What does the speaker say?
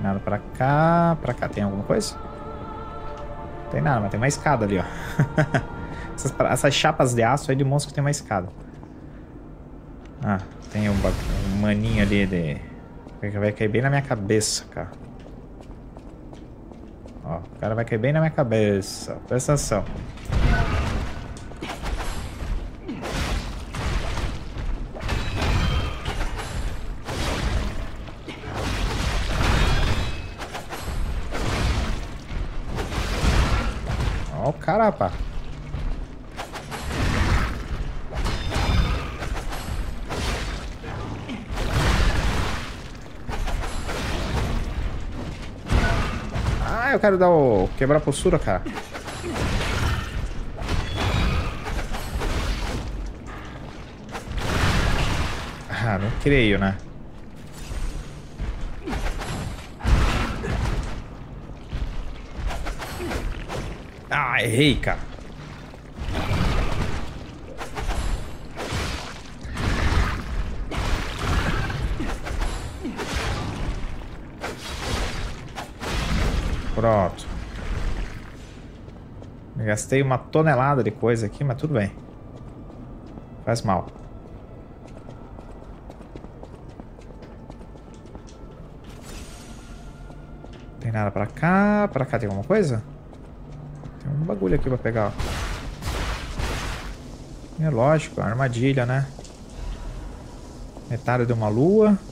Tem nada pra cá. Pra cá tem alguma coisa? Não tem nada, mas tem uma escada ali, ó. Essas chapas de aço aí demonstram que tem uma escada. Ah, tem um maninho ali de... Vai cair bem na minha cabeça, cara. Ó, o cara vai cair bem na minha cabeça. Presta atenção. Ó o cara, rapaz. Ah, eu quero dar o... quebrar a postura, cara. Ah, não creio, né? Ah, errei, cara. Pronto. Eu gastei uma tonelada de coisa aqui, mas tudo bem. Faz mal. Tem nada pra cá. Pra cá tem alguma coisa? Tem um bagulho aqui pra pegar, ó. É lógico, armadilha, né? Metade de uma lua.